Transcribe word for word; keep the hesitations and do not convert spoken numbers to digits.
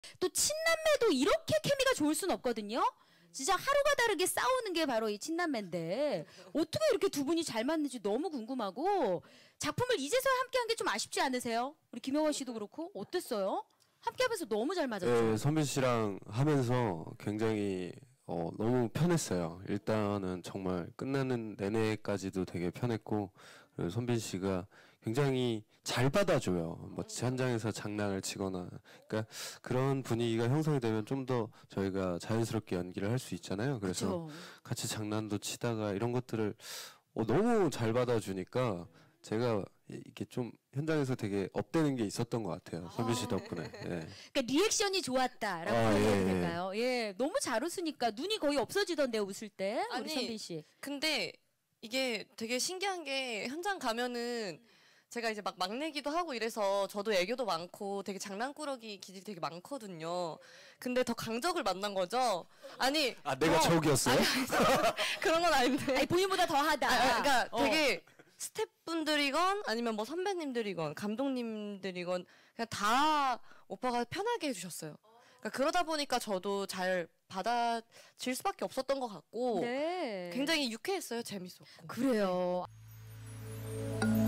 또 친남매도 이렇게 케미가 좋을 순 없거든요. 진짜 하루가 다르게 싸우는 게 바로 이 친남매인데 어떻게 이렇게 두 분이 잘 맞는지 너무 궁금하고 작품을 이제서야 함께한 게 좀 아쉽지 않으세요? 우리 김영원 씨도 그렇고 어땠어요? 함께하면서 너무 잘 맞았죠. 네, 선빈 씨랑 하면서 굉장히 어, 너무 편했어요. 일단은 정말 끝나는 내내까지도 되게 편했고 그리고 선빈 씨가 굉장히 잘 받아줘요. 뭐 현장에서 장난을 치거나 그러니까 그런 분위기가 형성이 되면 좀 더 저희가 자연스럽게 연기를 할 수 있잖아요. 그래서 그쵸. 같이 장난도 치다가 이런 것들을 어, 너무 잘 받아주니까 제가 이렇게 좀 현장에서 되게 업되는 게 있었던 것 같아요. 선빈 씨 덕분에. 예. 그러니까 리액션이 좋았다라고 아, 해도 예, 될까요? 예, 너무 잘 웃으니까 눈이 거의 없어지던데요, 웃을 때. 우리 아니, 선빈 씨. 근데 이게 되게 신기한 게 현장 가면은 제가 이제 막 막내기도 하고 이래서 저도 애교도 많고 되게 장난꾸러기 기질이 되게 많거든요. 근데 더 강적을 만난 거죠. 아니 아, 내가 더- 적이었어요? 아니, 아니, 그런 건 아닌데. 아니, 본인보다 더 하다. 아, 그러니까 어. 되게 스태프분들이건 아니면 뭐 선배님들이건 감독님들이건 그냥 다 오빠가 편하게 해주셨어요. 그러니까 그러다 보니까 저도 잘 받아질 수밖에 없었던 것 같고 네. 굉장히 유쾌했어요. 재밌었고. 그래요.